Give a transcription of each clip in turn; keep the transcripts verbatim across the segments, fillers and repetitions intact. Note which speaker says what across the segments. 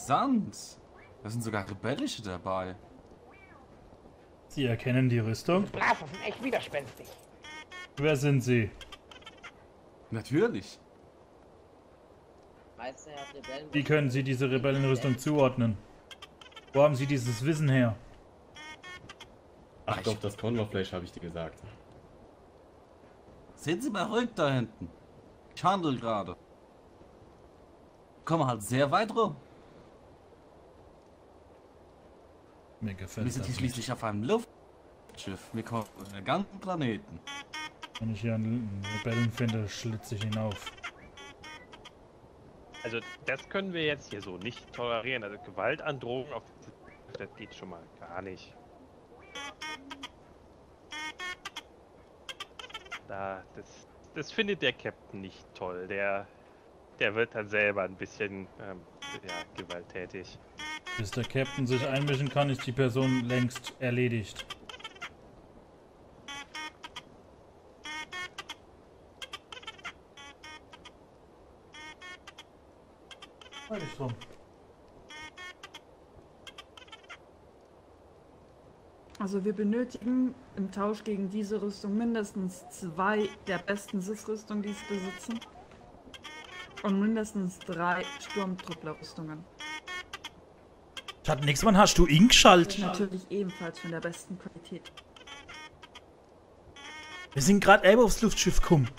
Speaker 1: Interessant. Da sind sogar Rebellische dabei.
Speaker 2: Sie erkennen die Rüstung?
Speaker 3: Die Blaser sind echt widerspenstig.
Speaker 2: Wer sind Sie?
Speaker 1: Natürlich.
Speaker 4: Meister hat Rebellen.
Speaker 2: Wie können Sie diese Rebellenrüstung zuordnen? Wo haben Sie dieses Wissen her?
Speaker 5: Ach doch, das Cornwall-Fleisch habe ich dir gesagt.
Speaker 1: Sehen Sie mal ruhig da hinten. Ich handle gerade. Komme halt sehr weit rum.
Speaker 2: Mir gefällt
Speaker 1: Wir sind
Speaker 2: das
Speaker 1: hier
Speaker 2: nicht.
Speaker 1: schließlich auf einem Luftschiff. Wir kommen von einem ganzen Planeten.
Speaker 2: Wenn ich hier einen Rebellen finde, schlitze ich ihn auf.
Speaker 6: Also das können wir jetzt hier so nicht tolerieren. Also Gewaltandrohung auf das geht schon mal gar nicht. Da, das, das findet der Captain nicht toll. Der, der wird dann selber ein bisschen ähm, ja, gewalttätig.
Speaker 2: Bis der Captain sich einmischen kann, ist die Person längst erledigt. Weiß ich drum.
Speaker 7: Also wir benötigen im Tausch gegen diese Rüstung mindestens zwei der besten Sith-Rüstungen, die sie besitzen. Und mindestens drei Sturmtruppler-Rüstungen.
Speaker 2: Hat nix, wann hast du ihn geschaltet?
Speaker 7: Natürlich ebenfalls von der besten Qualität.
Speaker 2: Wir sind gerade eben aufs Luftschiff gekommen.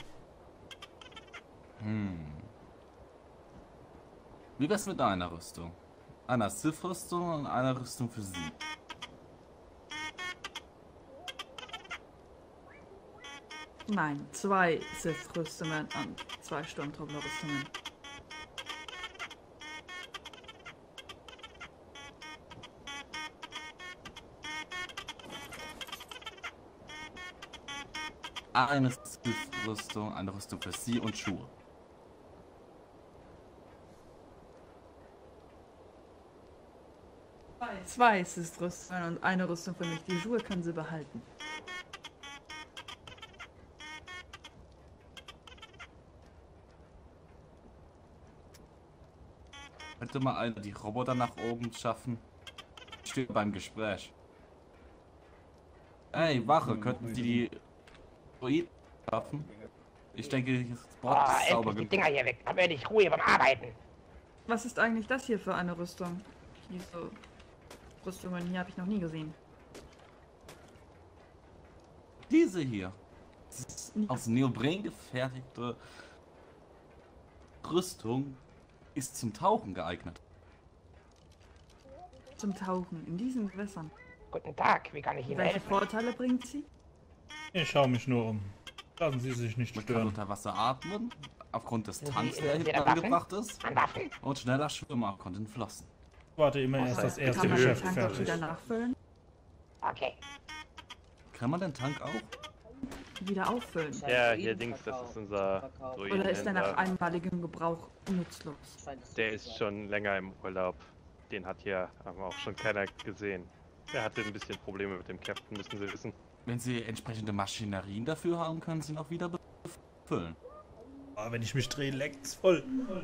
Speaker 1: Hm. Wie wär's mit einer Rüstung? Einer Sith-Rüstung und einer Rüstung für Sie.
Speaker 7: Nein, zwei Sith-Rüstungen und zwei Sturmtruppler-Rüstungen.
Speaker 1: Eine Sith-Rüstung, eine Rüstung für Sie und Schuhe.
Speaker 7: Zwei Sith-Rüstungen und eine Rüstung für mich. Die Schuhe können Sie behalten.
Speaker 1: Könnte mal einer die Roboter nach oben schaffen? Ich stehe beim Gespräch. Ey, Wache, könnten Sie die Droiden schaffen? Ich denke, das
Speaker 3: Oh,
Speaker 1: Bord ist sauber
Speaker 3: endlich die
Speaker 1: genug.
Speaker 3: Dinger hier weg. Dann werde ich Ruhe beim Arbeiten.
Speaker 7: Was ist eigentlich das hier für eine Rüstung? Diese Rüstungen hier habe ich noch nie gesehen.
Speaker 1: Diese hier. Das ist aus Neopren gefertigte Rüstung ist zum Tauchen geeignet.
Speaker 7: Zum Tauchen in diesen Gewässern.
Speaker 3: Guten Tag, wie kann ich Ihnen
Speaker 7: Welche
Speaker 3: helfen?
Speaker 7: Vorteile bringt sie?
Speaker 2: Ich schaue mich nur um. Lassen Sie sich nicht
Speaker 1: Man kann
Speaker 2: stören.
Speaker 1: unter Wasser atmen, aufgrund des
Speaker 3: Sind
Speaker 1: Tanks,
Speaker 3: Sie-
Speaker 1: der
Speaker 3: sind Sie
Speaker 1: hinten
Speaker 3: da Waffen?
Speaker 1: angebracht ist,
Speaker 3: An Waffen?
Speaker 1: und schneller schwimmen aufgrund den Flossen.
Speaker 2: Warte immer erst das erste
Speaker 7: Kann man den
Speaker 2: Geschäft
Speaker 7: Tank auch
Speaker 2: fertig.
Speaker 7: wieder nachfüllen?
Speaker 3: Okay.
Speaker 1: Kann man den Tank auch?
Speaker 7: Wieder auffüllen?
Speaker 6: Ja, hier Dings, das ist unser
Speaker 7: Oder ist er nach
Speaker 6: Druidenhändler.
Speaker 7: einmaligem Gebrauch nutzlos?
Speaker 6: Der ist schon länger im Urlaub. Den hat hier aber auch schon keiner gesehen. Der hatte ein bisschen Probleme mit dem Captain, müssen Sie wissen.
Speaker 1: Wenn Sie entsprechende Maschinerien dafür haben, können Sie ihn auch wieder befüllen.
Speaker 2: Ah, wenn ich mich drehe, leckt's voll.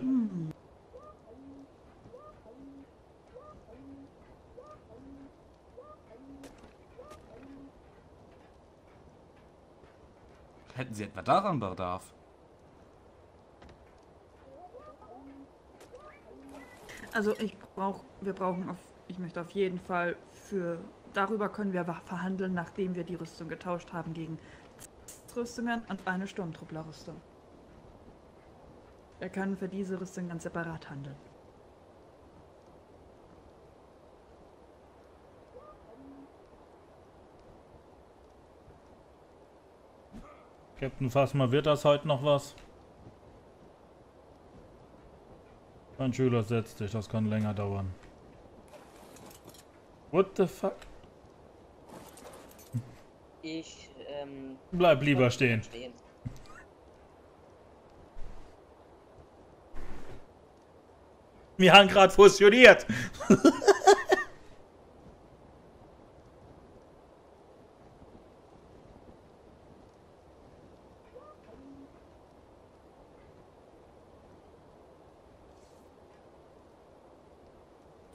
Speaker 1: Hätten Sie etwa daran Bedarf?
Speaker 7: Also ich brauche, wir brauchen auf, ich möchte auf jeden Fall für, darüber können wir verhandeln, nachdem wir die Rüstung getauscht haben gegen Rüstungen und eine Sturmtruppler-Rüstung. Wir können für diese Rüstung ganz separat handeln.
Speaker 2: Captain Phasma, wird das heute noch was? Mein Schüler setzt sich, das kann länger dauern. What the fuck?
Speaker 4: Ich, ähm...
Speaker 2: Bleib lieber stehen.
Speaker 4: stehen.
Speaker 2: Wir haben gerade fusioniert.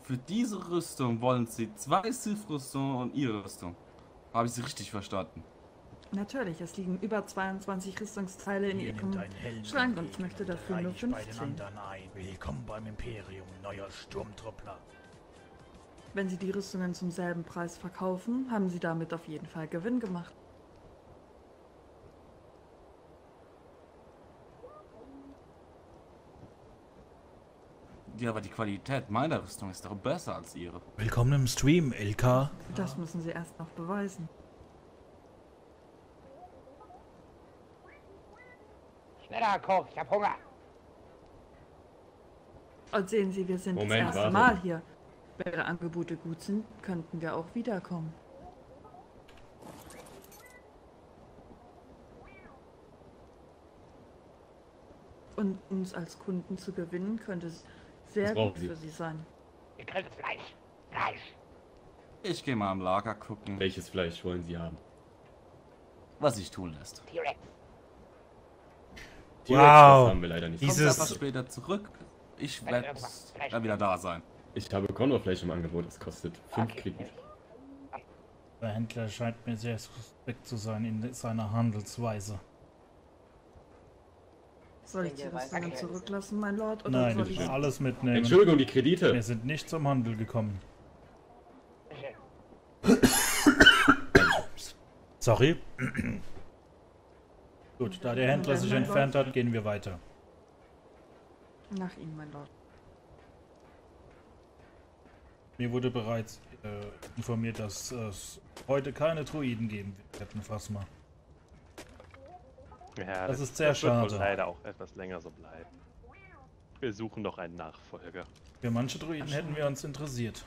Speaker 1: Für diese Rüstung wollen Sie zwei Sith-Rüstungen und Ihre Rüstung. Habe ich Sie richtig verstanden?
Speaker 7: Natürlich, es liegen über zweiundzwanzig Rüstungsteile in Ihrem Schrank und ich möchte dafür nur fünfzehn.
Speaker 8: Willkommen beim Imperium, neuer Sturmtruppler.
Speaker 7: Wenn Sie die Rüstungen zum selben Preis verkaufen, haben Sie damit auf jeden Fall Gewinn gemacht.
Speaker 1: Ja, aber die Qualität meiner Rüstung ist doch besser als Ihre.
Speaker 8: Willkommen im Stream, L K.
Speaker 7: Das müssen Sie erst noch beweisen.
Speaker 3: Schneller, Koch, ich hab Hunger.
Speaker 7: Und sehen Sie, wir sind
Speaker 5: Moment,
Speaker 7: das erste
Speaker 5: warte.
Speaker 7: Mal hier. Wenn Ihre Angebote gut sind, könnten wir auch wiederkommen. Und uns als Kunden zu gewinnen, könnte es sehr
Speaker 5: Was brauchen
Speaker 7: gut
Speaker 5: Sie?
Speaker 7: für Sie sein.
Speaker 3: Gegrilltes Fleisch. Fleisch.
Speaker 1: Ich gehe mal am Lager gucken,
Speaker 5: Welches Fleisch wollen Sie haben?
Speaker 1: was sich tun lässt.
Speaker 3: T-Rex.
Speaker 5: T-Rex,
Speaker 8: Wow.
Speaker 5: das haben wir leider nicht.
Speaker 1: Kommt
Speaker 8: Dieses-
Speaker 1: einfach später zurück. Ich
Speaker 3: Wenn
Speaker 1: werde
Speaker 3: irgendwas Fleisch-
Speaker 1: dann wieder da sein.
Speaker 5: Ich habe Condor-Fleisch im Angebot, es kostet fünf
Speaker 3: Okay.
Speaker 5: Kredit.
Speaker 2: Der Händler scheint mir sehr suspekt zu sein in seiner Handelsweise.
Speaker 7: Soll ich die
Speaker 4: denke,
Speaker 7: Rüstungen
Speaker 3: okay.
Speaker 7: zurücklassen, mein Lord? Oder
Speaker 2: Nein,
Speaker 7: soll
Speaker 2: ich
Speaker 7: ich
Speaker 2: will alles mitnehmen.
Speaker 5: Entschuldigung, die Kredite.
Speaker 2: Wir sind nicht zum Handel gekommen.
Speaker 3: Schön.
Speaker 2: Sorry. Gut, da der Händler sich entfernt hat, gehen wir weiter.
Speaker 7: nach Ihnen, mein Lord?
Speaker 2: Mir wurde bereits äh, informiert, dass es heute keine Druiden geben wird, Captain Phasma.
Speaker 6: Ja,
Speaker 2: Das ist sehr
Speaker 6: das wird wohl
Speaker 2: schade.
Speaker 6: leider auch etwas länger so bleiben. Wir suchen noch einen Nachfolger.
Speaker 2: Für manche Druiden hätten wir uns interessiert.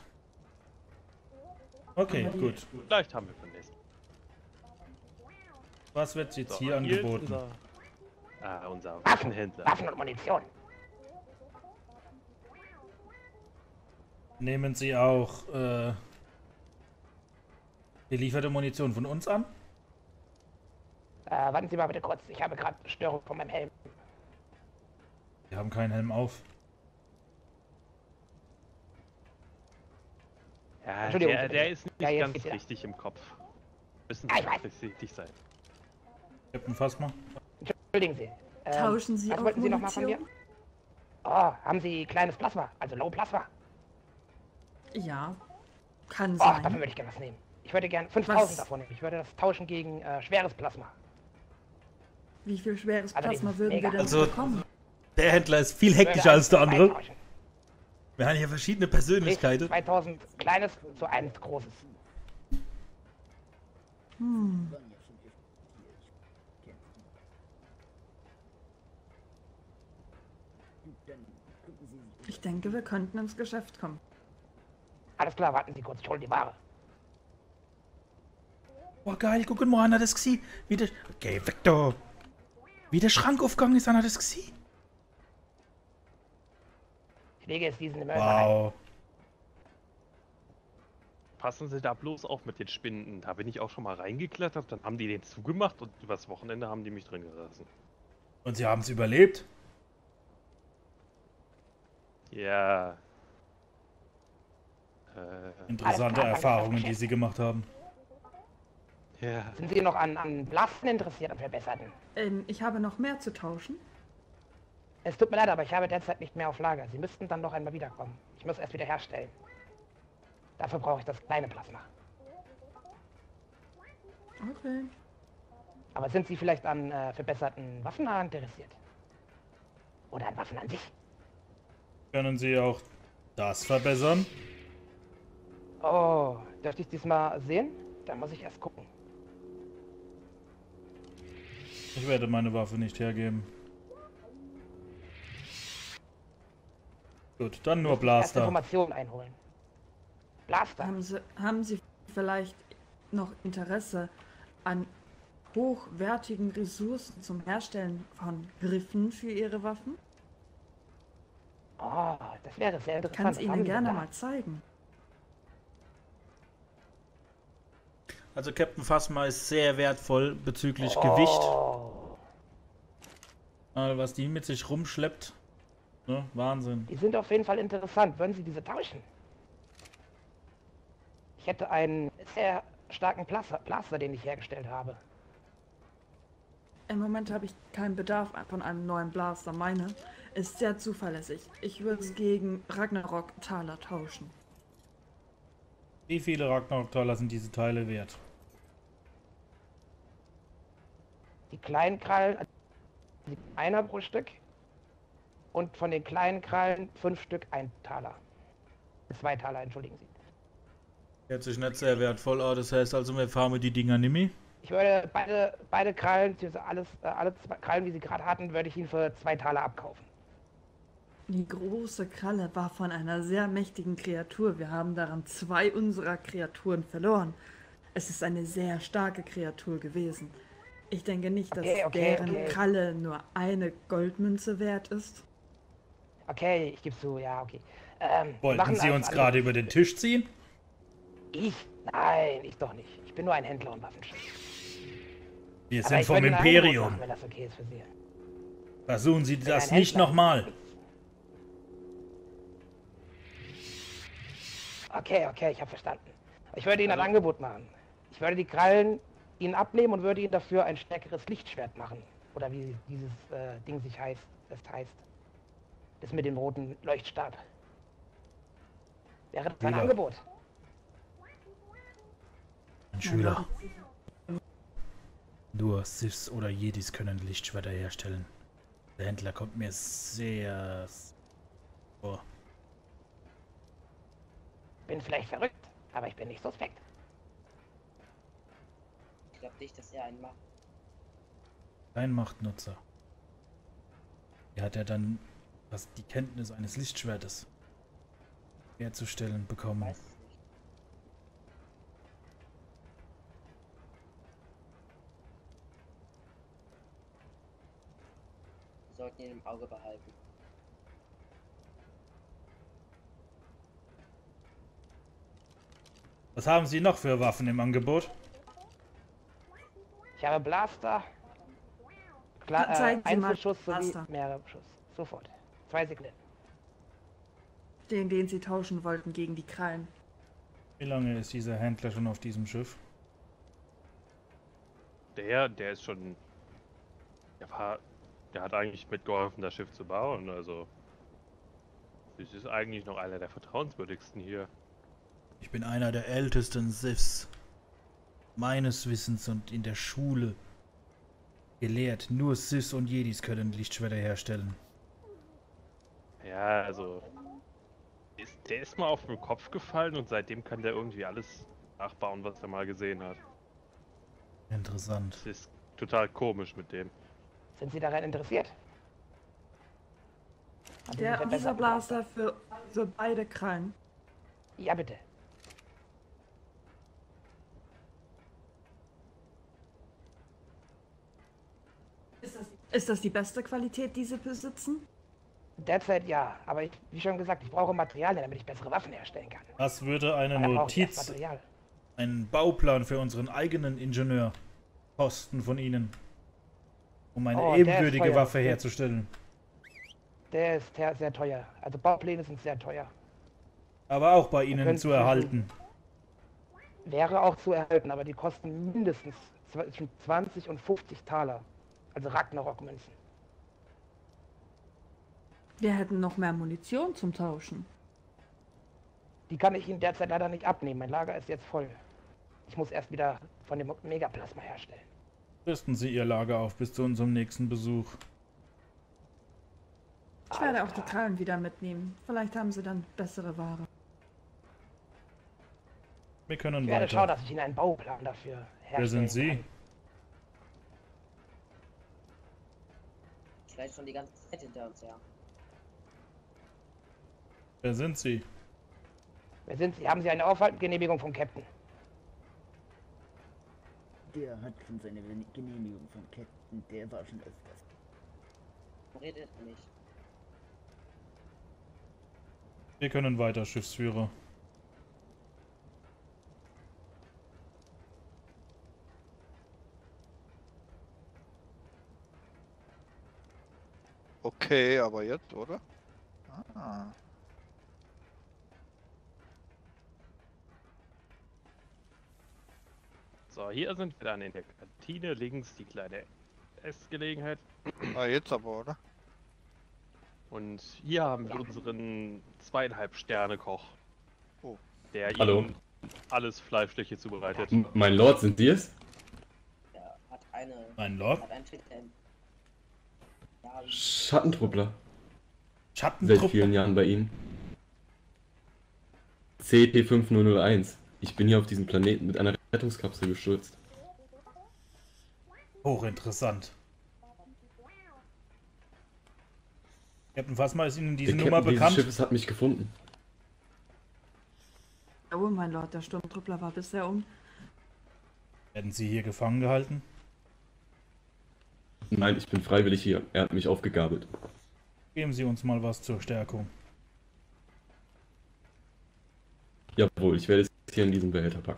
Speaker 2: Okay,
Speaker 7: Aber die-
Speaker 2: gut.
Speaker 6: Vielleicht haben wir von nächsten.
Speaker 2: Was wird jetzt
Speaker 6: So,
Speaker 2: hier
Speaker 6: hier ist
Speaker 2: angeboten?
Speaker 6: Unser, ah, unser
Speaker 3: Waffen,
Speaker 6: Waffenhändler.
Speaker 3: Waffen und Munition.
Speaker 2: Nehmen Sie auch äh, gelieferte Munition von uns an?
Speaker 3: Äh, warten Sie mal bitte kurz. Ich habe gerade Störung von meinem Helm.
Speaker 2: Wir haben keinen Helm auf.
Speaker 6: Ja,
Speaker 3: Entschuldigung,
Speaker 6: der,
Speaker 3: bitte.
Speaker 6: der ist nicht
Speaker 3: Ja, jetzt
Speaker 6: ganz
Speaker 3: geht's wieder.
Speaker 6: richtig im Kopf. Müssen
Speaker 3: Ja, ich weiß.
Speaker 6: vorsichtig sein.
Speaker 2: Captain Phasma?
Speaker 3: Entschuldigen Sie. Ähm,
Speaker 7: Tauschen Sie
Speaker 3: was
Speaker 7: auch
Speaker 3: wollten Sie noch mal von mir?
Speaker 7: Munition?
Speaker 3: Oh, haben Sie kleines Plasma? Also Low Plasma?
Speaker 7: Ja, kann
Speaker 3: Oh, davon
Speaker 7: sein.
Speaker 3: würde ich gerne was nehmen. Ich würde gerne fünftausend
Speaker 7: Was?
Speaker 3: davon nehmen. Ich würde das tauschen gegen äh, schweres Plasma.
Speaker 7: Wie viel schweres
Speaker 3: Also
Speaker 7: Plasma
Speaker 3: dieses
Speaker 7: würden wir
Speaker 3: mega-
Speaker 7: denn
Speaker 8: Also-
Speaker 7: bekommen?
Speaker 8: Der Händler ist viel
Speaker 3: Ich würde
Speaker 8: hektischer als der
Speaker 3: eins zu
Speaker 8: andere.
Speaker 3: zwei tauschen.
Speaker 8: Wir haben hier verschiedene
Speaker 3: Richtig,
Speaker 8: Persönlichkeiten.
Speaker 3: zweitausend kleines zu eins großes.
Speaker 7: Hm. Ich denke, wir könnten ins Geschäft kommen.
Speaker 3: Alles klar, warten Sie kurz, ich hole die Ware.
Speaker 8: Oh geil, guck mal, einer das gesehen. Wie der... Geh weg da. Wie der Schrank aufgegangen ist, einer das gesehen.
Speaker 3: Ich lege jetzt diesen Mörser ein.
Speaker 2: Wow.
Speaker 6: Passen Sie da bloß auf mit den Spinden. Da bin ich auch schon mal reingeklettert, dann haben die den zugemacht und übers Wochenende haben die mich drin gelassen.
Speaker 2: Und Sie haben es überlebt?
Speaker 6: Ja. Äh,
Speaker 2: Interessante
Speaker 3: Alles klar,
Speaker 2: Erfahrungen,
Speaker 3: danke.
Speaker 2: die Sie gemacht haben.
Speaker 6: ja.
Speaker 3: Sind Sie noch an, an Blasten interessiert, an verbesserten?
Speaker 7: Ähm, ich habe noch mehr zu tauschen.
Speaker 3: Es tut mir leid, aber ich habe derzeit nicht mehr auf Lager. Sie müssten dann noch einmal wiederkommen. Ich muss erst wieder herstellen. Dafür brauche ich das kleine Plasma.
Speaker 7: Okay.
Speaker 3: Aber sind Sie vielleicht an äh, verbesserten Waffen interessiert? Oder an Waffen an sich?
Speaker 2: Können Sie auch das verbessern?
Speaker 3: Oh, dürfte ich diesmal sehen? Da muss ich erst gucken.
Speaker 2: Ich werde meine Waffe nicht hergeben. Gut, dann nur
Speaker 3: Erst
Speaker 2: Blaster.
Speaker 3: Informationen einholen. Blaster.
Speaker 7: Haben Sie, haben Sie vielleicht noch Interesse an hochwertigen Ressourcen zum Herstellen von Griffen für Ihre Waffen?
Speaker 3: Oh, das wäre sehr
Speaker 7: Ich
Speaker 3: interessant.
Speaker 7: kann es
Speaker 3: Was
Speaker 7: Ihnen
Speaker 3: haben Sie
Speaker 7: gerne
Speaker 3: da?
Speaker 7: mal zeigen.
Speaker 8: Also Captain Phasma ist sehr wertvoll bezüglich Gewicht.
Speaker 3: Oh,
Speaker 2: Ah, was die mit sich rumschleppt. Ne? Wahnsinn.
Speaker 3: die sind auf jeden Fall interessant. Würden Sie diese tauschen? Ich hätte einen sehr starken Blaster, Blaster, den ich hergestellt habe.
Speaker 7: Im Moment habe ich keinen Bedarf von einem neuen Blaster. Meine ist sehr zuverlässig. Ich würde es gegen Ragnarok-Taler tauschen.
Speaker 2: Wie viele Ragnarok-Taler sind diese Teile wert?
Speaker 3: Die kleinen Krallen, also einer pro Stück. Und von den kleinen Krallen fünf Stück ein Taler. Zwei Taler, entschuldigen Sie.
Speaker 2: Hört sich nicht sehr wertvoll an, das heißt also, wir farmen die Dinger nimmer.
Speaker 3: Ich würde beide, beide Krallen, beziehungsweise alles, äh, alle zwei Krallen, wie sie gerade hatten, würde ich Ihnen für zwei Taler abkaufen.
Speaker 7: Die große Kralle war von einer sehr mächtigen Kreatur. Wir haben daran zwei unserer Kreaturen verloren. Es ist eine sehr starke Kreatur gewesen. Ich denke nicht, dass
Speaker 3: Okay, okay,
Speaker 7: deren
Speaker 3: okay.
Speaker 7: Kralle nur eine Goldmünze wert ist.
Speaker 3: Okay, ich gebe zu, ja, okay. Ähm, wir
Speaker 2: Wollten
Speaker 3: machen
Speaker 2: Sie
Speaker 3: also
Speaker 2: uns
Speaker 3: alles-
Speaker 2: gerade über den Tisch ziehen?
Speaker 3: Ich? Nein, ich doch nicht. Ich bin nur ein Händler und Waffenschmied.
Speaker 2: Wir
Speaker 3: Aber
Speaker 2: sind
Speaker 3: ich
Speaker 2: vom
Speaker 3: würde Ihnen ein Angebot
Speaker 2: Imperium.
Speaker 3: machen, wenn das okay ist für Sie.
Speaker 2: Versuchen Sie
Speaker 3: bin
Speaker 2: das
Speaker 3: ein
Speaker 2: nicht
Speaker 3: Händler.
Speaker 2: nochmal.
Speaker 3: Okay, okay, ich habe verstanden. Ich würde Ihnen ein Angebot machen. Ich würde die Krallen Ihnen abnehmen und würde Ihnen dafür ein stärkeres Lichtschwert machen. Oder wie dieses äh, Ding sich heißt, das heißt. Das mit dem roten Leuchtstab. Wäre das ein
Speaker 2: Schüler.
Speaker 3: Angebot?
Speaker 2: Ein Schüler. Nur Siths oder Jedis können Lichtschwerter herstellen. Der Händler kommt mir sehr vor.
Speaker 3: Bin vielleicht verrückt, aber ich bin nicht suspekt.
Speaker 4: Ich glaube nicht, dass er einen macht.
Speaker 2: Kein Machtnutzer. Wie hat er dann was die Kenntnis eines Lichtschwertes herzustellen bekommen?
Speaker 4: Weiß es nicht. Wir sollten ihn im Auge behalten.
Speaker 2: Was haben Sie noch für Waffen im Angebot?
Speaker 3: Ich habe Blaster, Kla äh,
Speaker 7: Zeigen Sie mal
Speaker 3: Einzelschuss sowie
Speaker 7: Blaster.
Speaker 3: mehrere Schuss. Sofort. Zwei Sekunden.
Speaker 7: Den, den sie tauschen wollten gegen die Krallen.
Speaker 2: Wie lange ist dieser Händler schon auf diesem Schiff?
Speaker 6: Der, der ist schon. Der war. Der hat eigentlich mitgeholfen, das Schiff zu bauen. Also. Das ist eigentlich noch einer der vertrauenswürdigsten hier.
Speaker 2: Ich bin einer der ältesten Siths. Meines Wissens und in der Schule gelehrt. Nur Siths und Jedis können Lichtschwerter herstellen.
Speaker 6: Ja, also. Ist, der ist mal auf den Kopf gefallen und seitdem kann der irgendwie alles nachbauen, was er mal gesehen hat.
Speaker 2: Interessant.
Speaker 6: Das ist total komisch mit dem.
Speaker 3: Sind Sie daran interessiert? Haben Sie
Speaker 7: Der,
Speaker 3: sich
Speaker 7: dieser
Speaker 3: verbessert?
Speaker 7: Blaster für, für beide Krallen.
Speaker 3: Ja, bitte.
Speaker 7: Ist das, ist das die beste Qualität, die sie besitzen?
Speaker 3: Derzeit ja, aber ich, wie schon gesagt, ich brauche Materialien, damit ich bessere Waffen herstellen kann.
Speaker 2: Was würde eine
Speaker 3: Da brauche ich erst
Speaker 2: Notiz,
Speaker 3: Material.
Speaker 2: einen Bauplan für unseren eigenen Ingenieur kosten von Ihnen? Um eine
Speaker 3: Oh, der ist
Speaker 2: ebenbürtige
Speaker 3: teuer.
Speaker 2: Waffe herzustellen.
Speaker 3: Der ist sehr, sehr teuer. Also Baupläne sind sehr teuer.
Speaker 2: Aber auch bei Ihnen
Speaker 3: können
Speaker 2: zu
Speaker 3: Sie-
Speaker 2: erhalten.
Speaker 3: Wäre auch zu erhalten, aber die kosten mindestens zwischen zwanzig und fünfzig Taler. Also Ragnarok-Münzen.
Speaker 7: Wir hätten noch mehr Munition zum Tauschen.
Speaker 3: Die kann ich Ihnen derzeit leider nicht abnehmen. Mein Lager ist jetzt voll. Ich muss erst wieder von dem Megaplasma herstellen.
Speaker 2: Rüsten Sie Ihr Lager auf bis zu unserem nächsten Besuch.
Speaker 7: Ich werde
Speaker 3: Alles
Speaker 7: auch die
Speaker 3: klar.
Speaker 7: Krallen wieder mitnehmen. Vielleicht haben sie dann bessere Ware.
Speaker 2: Wir können
Speaker 3: Ich werde schauen,
Speaker 2: weiter.
Speaker 3: dass ich Ihnen einen Bauplan dafür herstellen
Speaker 2: Wer sind Sie?
Speaker 3: kann.
Speaker 4: Vielleicht schon die ganze Zeit hinter uns her.
Speaker 2: Wer sind Sie?
Speaker 3: Wer sind Sie? Haben Sie eine Aufhaltgenehmigung vom Captain?
Speaker 9: Der hat schon seine Genehmigung vom Captain, der war schon öfters.
Speaker 4: Redet nicht.
Speaker 2: Wir können weiter, Schiffsführer.
Speaker 10: Okay, aber jetzt, oder? Ah.
Speaker 6: So, hier sind wir dann in der Kantine, links die kleine Essgelegenheit.
Speaker 10: Ah, jetzt aber, oder?
Speaker 6: Und hier haben wir unseren zweieinhalb Sterne Koch.
Speaker 10: Oh.
Speaker 6: Der
Speaker 5: Hallo.
Speaker 6: Ihnen alles Fleischliche zubereitet.
Speaker 5: M- Mein Lord, sind Sie es?
Speaker 4: Der hat eine.
Speaker 2: Mein Lord?
Speaker 4: Hat einen Tritt im. Ja,
Speaker 5: Schattentruppler. Seit
Speaker 2: Schattentruppe.
Speaker 5: vielen Jahren bei Ihnen. C T fünf null null eins. Ich bin hier auf diesem Planeten mit einer Rettungskapsel gestürzt.
Speaker 2: Hochinteressant. Captain Fassmann, ist Ihnen diese
Speaker 5: Der
Speaker 2: Nummer
Speaker 5: Captain dieses
Speaker 2: bekannt?
Speaker 5: Schiffes hat mich gefunden.
Speaker 7: Oh, mein Lord, der Sturmtruppler war bisher um.
Speaker 2: Werden Sie hier gefangen gehalten?
Speaker 5: Nein, ich bin freiwillig hier. Er hat mich aufgegabelt.
Speaker 2: Geben Sie uns mal was zur Stärkung.
Speaker 5: Jawohl, ich werde es hier in diesen Behälter packen.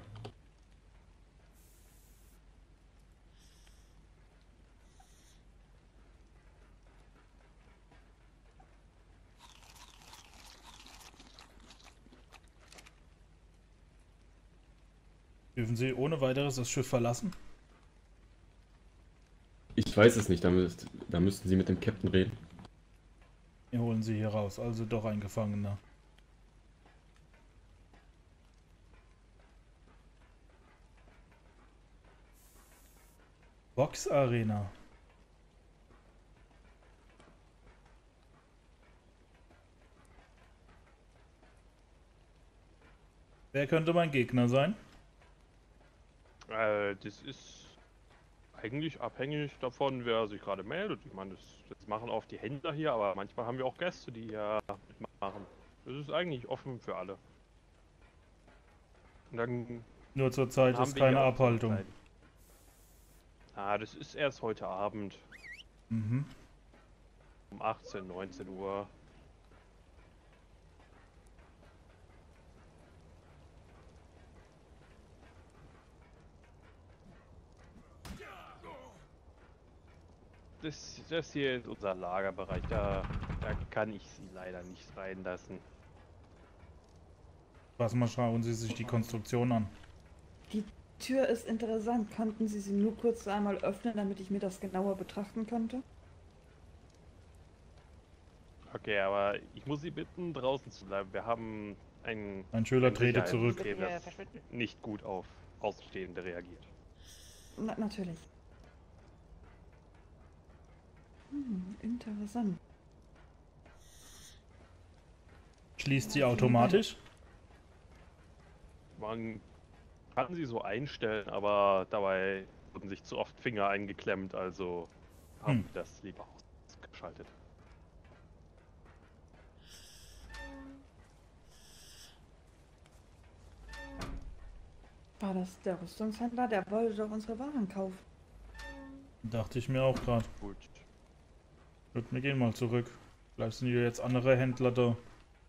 Speaker 2: Dürfen Sie ohne weiteres das Schiff verlassen?
Speaker 5: Ich weiß es nicht, da, müsst, da müssten Sie mit dem Captain reden.
Speaker 2: Wir holen Sie hier raus, also doch ein Gefangener. Box Arena. Wer könnte mein Gegner sein?
Speaker 6: Äh, das ist eigentlich abhängig davon, wer sich gerade meldet. Ich meine, das, das machen oft die Händler hier, aber manchmal haben wir auch Gäste, die hier mitmachen. Das ist eigentlich offen für alle. Und dann
Speaker 2: Nur zur Zeit
Speaker 6: haben
Speaker 2: ist
Speaker 6: wir
Speaker 2: keine
Speaker 6: hier auch
Speaker 2: Abhaltung.
Speaker 6: Zeit. Ah, das ist erst heute Abend
Speaker 2: Mhm.
Speaker 6: um achtzehn, neunzehn Uhr. Das, das hier ist unser Lagerbereich, da, da kann ich sie leider nicht reinlassen.
Speaker 2: Was mal schauen Sie sich die Konstruktion an.
Speaker 7: Die Tür ist interessant. Könnten Sie sie nur kurz einmal öffnen, damit ich mir das genauer betrachten könnte?
Speaker 6: Okay, aber ich muss Sie bitten, draußen zu bleiben. Wir haben ein,
Speaker 2: Ein Schüler
Speaker 6: ein
Speaker 2: trete zurück.
Speaker 6: Sicherheitssystem,
Speaker 3: Bitte, äh,
Speaker 6: das
Speaker 3: verschwinden.
Speaker 6: nicht gut auf Außenstehende reagiert.
Speaker 7: Na, natürlich. Hm, interessant.
Speaker 2: Schließt sie automatisch?
Speaker 6: Man kann sie so einstellen, aber dabei wurden sich zu oft Finger eingeklemmt, also haben
Speaker 2: Hm.
Speaker 6: wir das lieber ausgeschaltet.
Speaker 7: War das der Rüstungshändler? Der wollte doch unsere Waren kaufen.
Speaker 2: Dachte ich mir auch gerade.
Speaker 6: Gut.
Speaker 2: Gut, wir gehen mal zurück. Vielleicht sind hier jetzt andere Händler da.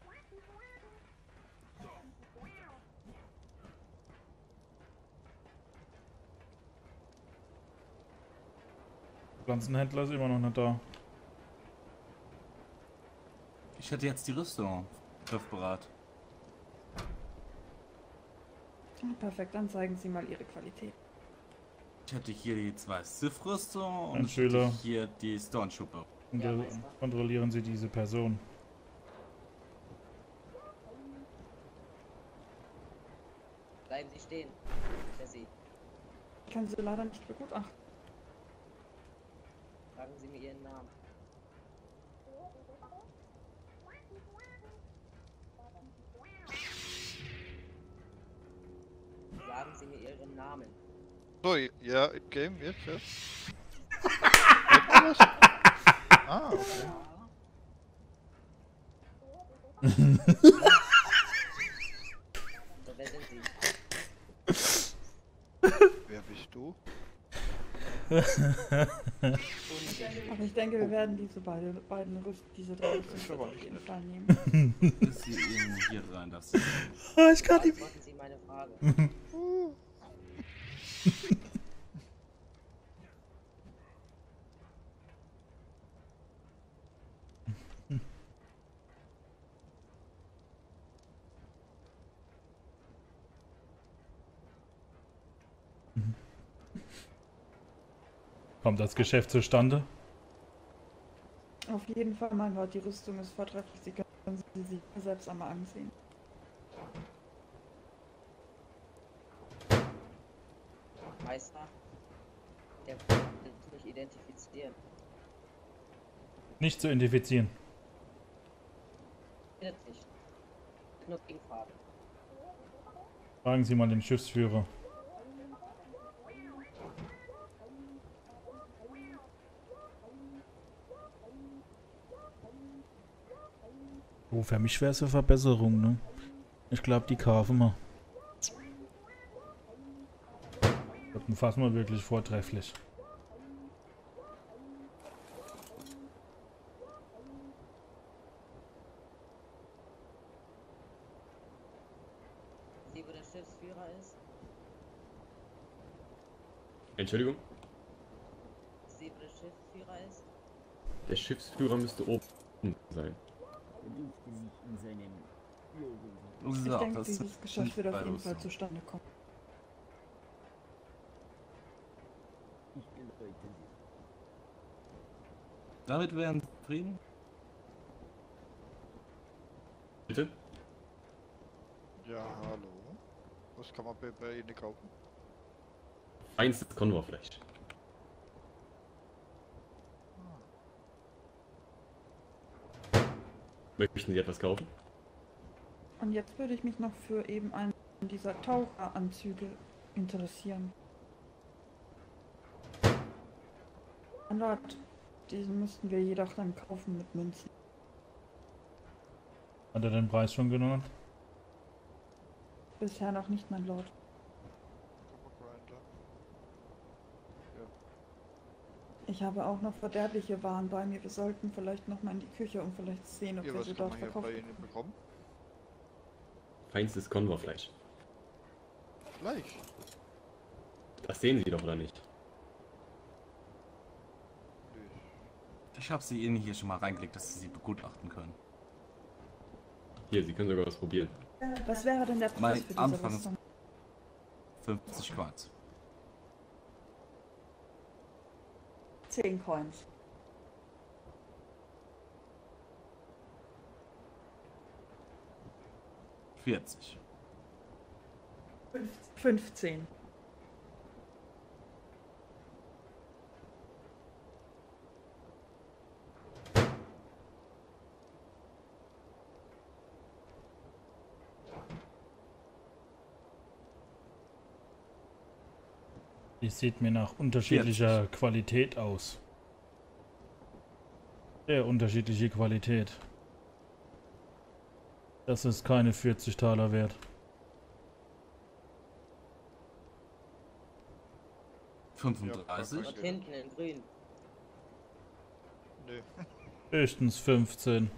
Speaker 2: Pflanzenhändler ist immer noch nicht da.
Speaker 1: Ich hätte jetzt die Rüstung griffbereit.
Speaker 7: Ah, perfekt, dann zeigen Sie mal Ihre Qualität.
Speaker 1: Ich hätte hier die zwei Sith-Rüstung
Speaker 2: Ein
Speaker 1: und ich
Speaker 2: Schüler.
Speaker 1: hätte hier die Stormtrooper.
Speaker 2: Kontro
Speaker 4: Ja, Meister.
Speaker 2: kontrollieren Sie diese Person.
Speaker 4: Bleiben Sie stehen. Jesse,
Speaker 7: Ich kann sie leider nicht begutachten.
Speaker 4: sagen Sie mir Ihren Namen. Sagen Sie mir Ihren Namen.
Speaker 10: So, ja, im Game jetzt, ja. Hört ihr das? Ah, okay.
Speaker 4: So, wer sind Sie?
Speaker 10: Wer bist du?
Speaker 7: Aber ich denke, wir werden diese beide, beiden Rüst, diese drei Rüstungen auf jeden Fall nehmen.
Speaker 1: Ist sie eben hier rein, das ist
Speaker 2: Ah, ich kann nicht.
Speaker 4: Beantworten Sie meine Frage.
Speaker 2: Mhm. Kommt das Geschäft zustande?
Speaker 7: Auf jeden Fall, mein Lord, die Rüstung ist vortrefflich. Sie können sie sich selbst einmal ansehen.
Speaker 4: Meister, der will dich nicht identifizieren.
Speaker 2: Nicht zu identifizieren.
Speaker 4: Findet nicht. Nur Gegenfrage.
Speaker 2: Fragen Sie mal den Schiffsführer. Oh, für mich wäre es eine Verbesserung, ne? Ich glaube, die kaufen wir. Das fassen wir wirklich vortrefflich.
Speaker 4: Sie, wo der Schiffsführer ist?
Speaker 5: Entschuldigung?
Speaker 4: Sie, wo der Schiffsführer ist?
Speaker 5: Der Schiffsführer müsste oben sein.
Speaker 9: Er dürfte sich in seinem Logo.
Speaker 7: Ich
Speaker 1: So,
Speaker 7: denke,
Speaker 1: das
Speaker 7: dieses
Speaker 1: sind
Speaker 7: Geschäft wird auf
Speaker 1: bei
Speaker 7: jeden
Speaker 1: uns
Speaker 7: Fall
Speaker 1: so.
Speaker 7: zustande kommen.
Speaker 9: Ich geläute sie.
Speaker 1: Damit wären Sie zufrieden?
Speaker 5: Bitte?
Speaker 10: Ja, hallo. Was kann man bei, bei Ihnen kaufen?
Speaker 5: Feinstes Konvorfleisch. Möchten Sie etwas kaufen?
Speaker 7: Und jetzt würde ich mich noch für eben einen dieser Taucheranzüge interessieren. Mein Lord, diesen müssten wir jedoch dann kaufen mit Münzen.
Speaker 2: Hat er den Preis schon genommen?
Speaker 7: Bisher noch nicht, mein Lord. Ich habe auch noch verderbliche Waren bei mir. Wir sollten vielleicht noch mal in die Küche und vielleicht sehen, ob
Speaker 10: Ja,
Speaker 7: wir
Speaker 10: was
Speaker 7: sie
Speaker 10: kann
Speaker 7: dort
Speaker 10: man hier
Speaker 7: verkaufen
Speaker 10: bei Ihnen
Speaker 7: können.
Speaker 10: bekommen?
Speaker 5: Feinstes Konvorfleisch.
Speaker 10: Fleisch.
Speaker 5: Das sehen Sie doch, oder nicht?
Speaker 1: Ich habe sie Ihnen hier schon mal reingelegt, dass Sie sie begutachten können.
Speaker 5: Hier, Sie können sogar was probieren.
Speaker 7: Was wäre denn der Preis
Speaker 1: Mein
Speaker 7: für diese
Speaker 1: Anfang-
Speaker 7: Rüstung?
Speaker 1: fünfzig Quarz.
Speaker 7: Zehn Coins.
Speaker 1: vierzig.
Speaker 7: fünfzehn.
Speaker 2: Die sieht mir nach unterschiedlicher Qualität aus. Sehr unterschiedliche Qualität. Das ist keine vierzig Taler wert.
Speaker 1: fünfunddreißig.
Speaker 4: Dort hinten in grün.
Speaker 10: Nö.
Speaker 2: Höchstens fünfzehn.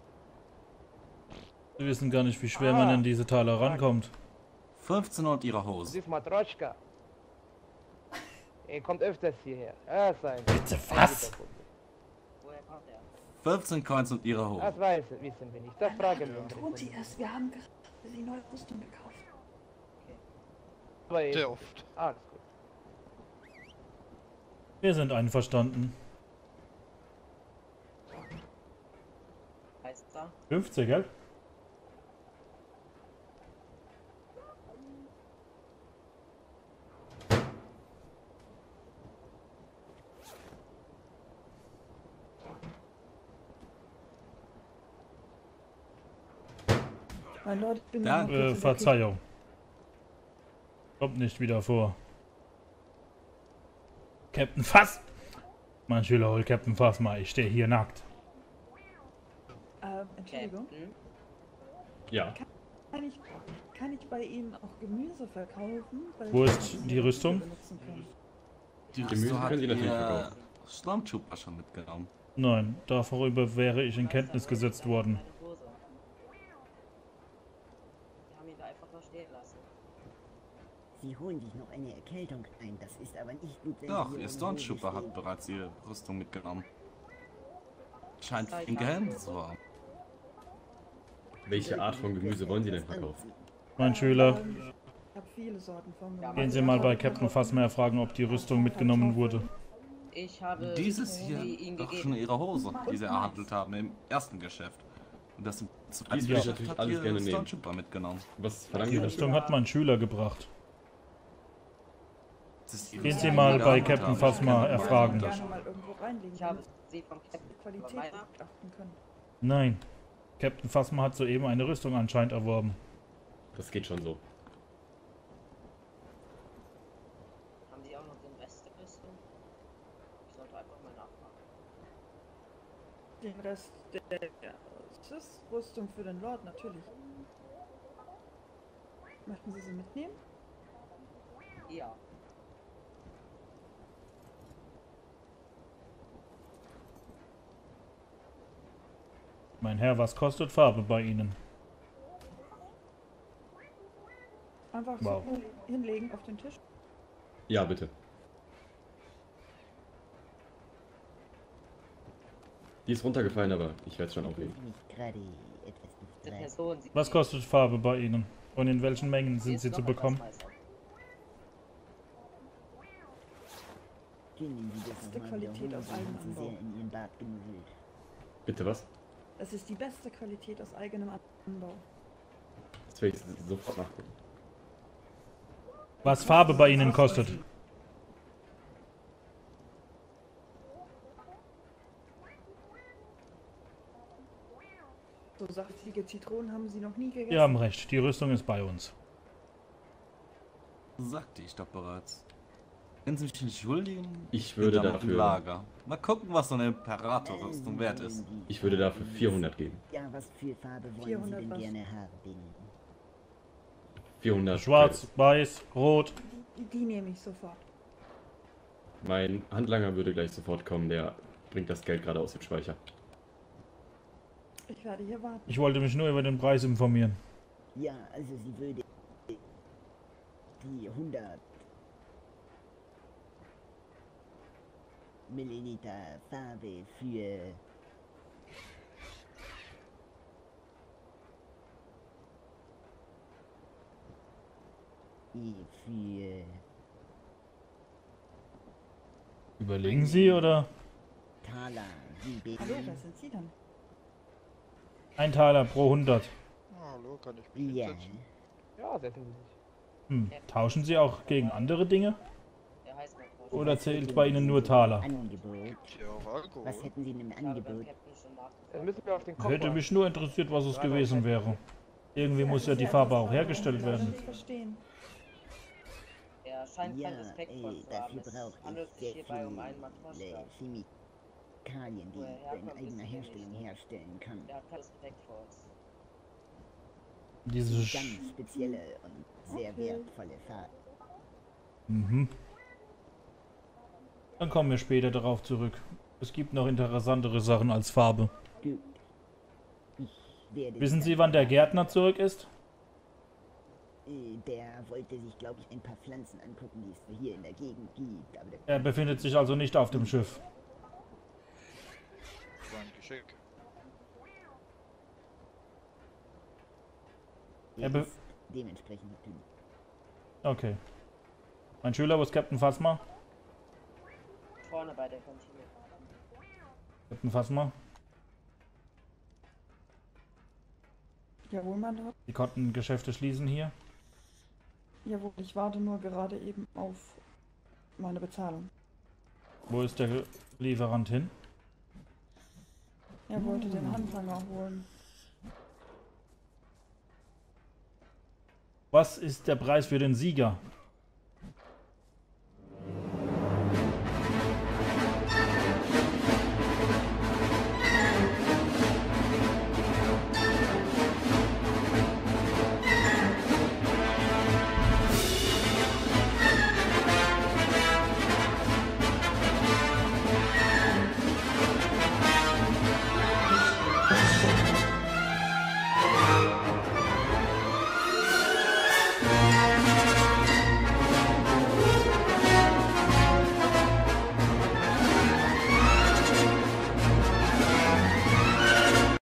Speaker 2: Sie wissen gar nicht, wie schwer man an diese Taler rankommt.
Speaker 1: fünfzehn und Ihre Hose.
Speaker 3: Süß Matroschka. Ihr kommt öfters hierher. Ja, sein.
Speaker 2: Bitte was?
Speaker 4: Woher kommt er?
Speaker 1: fünfzehn Coins und Ihre Hose.
Speaker 3: Das weiß, wissen wir nicht. Das fragen wir uns.
Speaker 7: Tun Sie es, wir haben gerade die neue Rüstung gekauft.
Speaker 3: Aber eh-
Speaker 10: Sehr oft.
Speaker 3: Alles gut.
Speaker 2: Wir sind einverstanden.
Speaker 4: Meister,
Speaker 2: fünfzig, gell?
Speaker 7: Mein Lord, ich bin
Speaker 1: Ja,
Speaker 7: noch kurz
Speaker 2: Äh,
Speaker 7: in der
Speaker 2: Verzeihung. Kommt nicht wieder vor. Captain Fass! Mein Schüler, hol Captain Fass mal, ich stehe hier nackt.
Speaker 7: Küche. Ähm, Entschuldigung.
Speaker 4: Captain.
Speaker 5: Ja.
Speaker 7: Kann ich, kann ich bei Ihnen auch Gemüse verkaufen? Weil
Speaker 2: Wo
Speaker 7: wir
Speaker 2: ist
Speaker 7: das
Speaker 2: die
Speaker 7: hier
Speaker 2: Rüstung?
Speaker 7: benutzen können?
Speaker 1: Die
Speaker 5: Gemüse
Speaker 1: Rüstung hat
Speaker 5: können Sie natürlich
Speaker 1: Ihr
Speaker 5: verkaufen.
Speaker 1: Stormtrooper schon mitgenommen.
Speaker 2: Nein, darüber wäre ich in Kenntnis gesetzt worden.
Speaker 4: Meine Hose. Wir haben ihn da einfach noch stehen lassen.
Speaker 9: Sie holen sich noch eine Erkältung ein. Das ist aber nicht gut, wenn
Speaker 1: Doch,
Speaker 9: Sie
Speaker 1: Ihr
Speaker 9: hier
Speaker 1: Stormtrooper
Speaker 9: irgendwo
Speaker 1: hat bereits Ihre Rüstung mitgenommen. Scheint
Speaker 4: Sei
Speaker 1: viel
Speaker 4: Dank.
Speaker 1: Geheims zu haben.
Speaker 5: Welche Art von Gemüse wollen Sie denn verkaufen?
Speaker 2: Mein Schüler,
Speaker 7: Ähm, Ich habe viele Sorten von Gemüse.
Speaker 2: gehen Sie mal bei Captain Fassmer fragen, ob die Rüstung mitgenommen wurde.
Speaker 4: Ich habe
Speaker 1: Dieses hier
Speaker 4: die ihm
Speaker 1: doch
Speaker 4: gegeben.
Speaker 1: schon ihre Hose, die sie erhandelt haben im ersten Geschäft. Und das im zweiten
Speaker 5: Dies will ich
Speaker 1: Geschäft
Speaker 5: natürlich
Speaker 1: hat
Speaker 5: alles
Speaker 1: hier
Speaker 5: gerne nehmen.
Speaker 1: Stormtrooper mitgenommen.
Speaker 5: Was verlangen
Speaker 2: Die
Speaker 5: Sie
Speaker 2: Rüstung
Speaker 5: dafür?
Speaker 2: hat mein Schüler gebracht.
Speaker 1: Das ist ihre
Speaker 2: Gehen Sie
Speaker 1: Rüstung,
Speaker 2: mal
Speaker 1: die
Speaker 2: bei
Speaker 1: gehandelt
Speaker 2: Captain
Speaker 1: haben.
Speaker 2: Phasma
Speaker 1: Ich
Speaker 2: erfragen.
Speaker 1: kann
Speaker 7: Gerne mal irgendwo reinlegen,
Speaker 4: Ich habe
Speaker 7: damit
Speaker 4: sie vom
Speaker 7: die
Speaker 4: Captain
Speaker 7: Qualität
Speaker 4: weiter.
Speaker 7: beachten können.
Speaker 2: Nein. Captain Phasma hat soeben eine Rüstung anscheinend erworben.
Speaker 5: Das geht schon so.
Speaker 4: Haben Sie auch noch den Rest der Rüstung? Ich sollte einfach mal nachfragen.
Speaker 7: Den Rest der Sith-Rüstung für den Lord natürlich. Möchten Sie sie mitnehmen?
Speaker 4: Ja.
Speaker 2: Mein Herr, was kostet Farbe bei Ihnen?
Speaker 7: Einfach
Speaker 2: Wow.
Speaker 7: so hinlegen auf den Tisch.
Speaker 5: Ja, bitte. Die ist runtergefallen, aber ich werde es schon aufheben.
Speaker 9: Nicht gerade etwas
Speaker 4: Die
Speaker 9: befreit.
Speaker 4: Person, sie
Speaker 2: Was kostet Farbe bei Ihnen? Und in welchen Mengen
Speaker 4: sie
Speaker 2: sind
Speaker 4: ist
Speaker 2: sie
Speaker 4: noch
Speaker 2: zu
Speaker 4: etwas
Speaker 2: bekommen?
Speaker 4: weißer.
Speaker 9: Können Sie das
Speaker 7: Beste
Speaker 9: nochmal
Speaker 7: Qualität
Speaker 9: wiederholen?
Speaker 7: aus
Speaker 9: Sie haben
Speaker 7: Eigenanbau.
Speaker 9: zu sehr in Ihren Bart genuddelt.
Speaker 5: Bitte was?
Speaker 7: Das ist die beste Qualität aus eigenem Anbau.
Speaker 5: Das werde ich sofort nachgucken.
Speaker 2: Was Farbe bei Ihnen kostet?
Speaker 7: So saftige Zitronen haben Sie noch nie gegessen.
Speaker 2: Sie haben recht, die Rüstung ist bei uns.
Speaker 1: Sagte ich doch bereits. Wenn Sie mich entschuldigen,
Speaker 5: Ich würde
Speaker 1: sind da noch im
Speaker 5: dafür-
Speaker 1: Lager. Mal gucken, was so eine Imperator-Rüstung wert ist.
Speaker 5: Ich würde dafür vierhundert geben.
Speaker 9: Ja, was für Farbe wollen
Speaker 7: vierhundert
Speaker 9: Sie denn
Speaker 7: was?
Speaker 9: gerne haben?
Speaker 5: vierhundert.
Speaker 2: Schwarz, weiß, rot.
Speaker 7: Die, die nehme ich sofort.
Speaker 5: Mein Handlanger würde gleich sofort kommen, der bringt das Geld gerade aus dem Speicher.
Speaker 7: Ich werde hier warten.
Speaker 2: Ich wollte mich nur über den Preis informieren.
Speaker 9: Ja, also sie würde die hundert Milliliter Farbe für für
Speaker 2: Überlegen Sie oder?
Speaker 9: Taler geben.
Speaker 7: Hallo, wer sind Sie denn?
Speaker 2: Ein Taler pro hundert.
Speaker 10: Ah, hallo, kann ich mich
Speaker 9: Ja,
Speaker 10: hinsetzen?
Speaker 3: Ja, setzen Sie sich.
Speaker 2: Hm. Tauschen Sie auch gegen andere Dinge?
Speaker 4: Der heißt noch was.
Speaker 2: Oder zählt bei Ihnen nur Taler?
Speaker 9: Angebot.
Speaker 10: Ja, auch Alkohol.
Speaker 9: Was hätten Sie denn im
Speaker 4: Ich habe beim
Speaker 9: Angebot?
Speaker 4: Captain schon nachgefragt.
Speaker 3: Dann müssen wir auf den Kopf
Speaker 2: Hätte
Speaker 3: warten.
Speaker 2: mich nur interessiert, was es gewesen wäre. Irgendwie muss ja die Farbe auch hergestellt werden.
Speaker 7: Ich verstehen.
Speaker 4: Er scheint
Speaker 9: Ja,
Speaker 4: keinen Respekt vor
Speaker 9: äh,
Speaker 4: uns zu haben.
Speaker 9: dafür
Speaker 4: Es
Speaker 9: brauche
Speaker 4: handelt
Speaker 9: ich
Speaker 4: sich
Speaker 9: sehr
Speaker 4: hierbei um einen
Speaker 9: viele
Speaker 4: Matroschka.
Speaker 9: Chemikalien, die
Speaker 4: Woher
Speaker 9: ich in
Speaker 4: herkommt,
Speaker 9: eigener
Speaker 4: wissen wir
Speaker 9: Herstellung
Speaker 4: nicht.
Speaker 9: herstellen kann.
Speaker 4: Er hat keinen Respekt vor uns.
Speaker 2: Diese Sch
Speaker 9: Ganz spezielle und sehr
Speaker 7: Okay.
Speaker 9: wertvolle Farbe.
Speaker 2: mhm. Dann kommen wir später darauf zurück. Es gibt noch interessantere Sachen als Farbe.
Speaker 9: Gut. Ich werde
Speaker 2: Wissen Sie,
Speaker 9: dann-
Speaker 2: wann der Gärtner zurück ist?
Speaker 9: Äh, Der wollte sich, glaube ich, ein paar Pflanzen angucken, die es hier in der Gegend gibt. Aber der
Speaker 2: Er befindet sich also nicht auf dem Schiff.
Speaker 10: Das war ein Geschenk.
Speaker 9: der
Speaker 2: er be-
Speaker 9: ist dementsprechend natürlich.
Speaker 2: Okay. Mein Schüler, wo ist Captain Phasma?
Speaker 4: Vorne bei der Kantine.
Speaker 2: Captain Phasma?
Speaker 7: Jawohl, mein Lord.
Speaker 2: Die konnten Geschäfte schließen hier.
Speaker 7: Jawohl, ich warte nur gerade eben auf meine Bezahlung.
Speaker 2: Wo ist der Lieferant hin?
Speaker 7: Er wollte den Handlanger holen.
Speaker 2: Was ist der Preis für den Sieger?